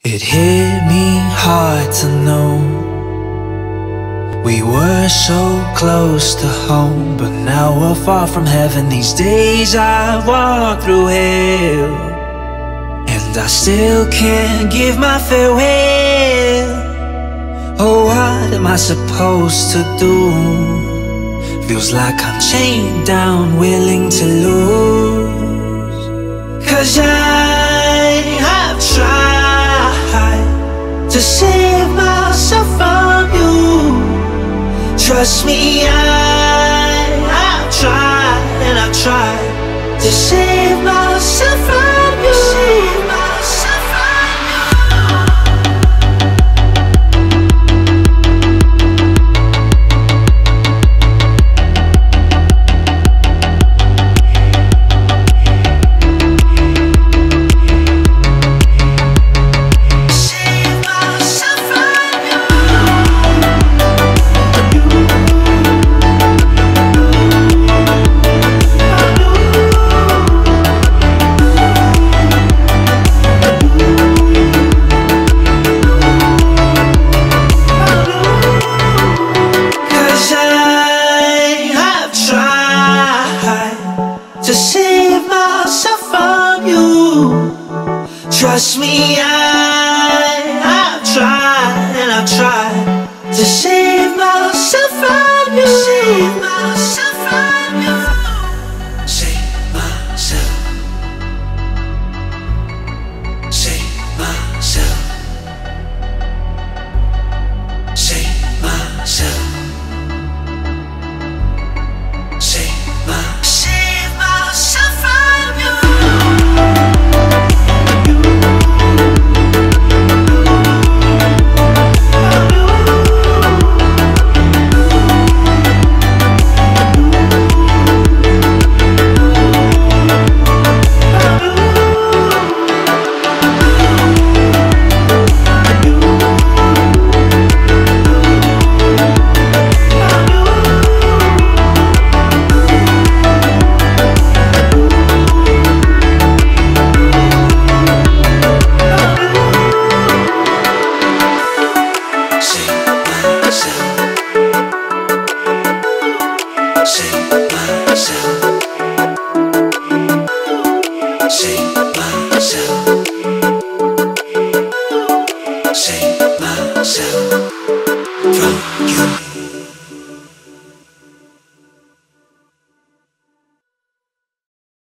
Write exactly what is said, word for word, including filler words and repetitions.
It hit me hard to know we were so close to home, but now we're far from heaven. These days I walk through hell, and I still can't give my farewell. Oh, what am I supposed to do? Feels like I'm chained down, willing to lose. Cause I have tried to save myself from you. Trust me, I have tried, and I've tried to save myself from you. Save myself from you. Save myself from you. To save myself from you. Trust me, I have tried, and I've tried to save myself from you. Save myself from you. Save myself. Save myself. Save myself. Save myself. Save myself. Save myself.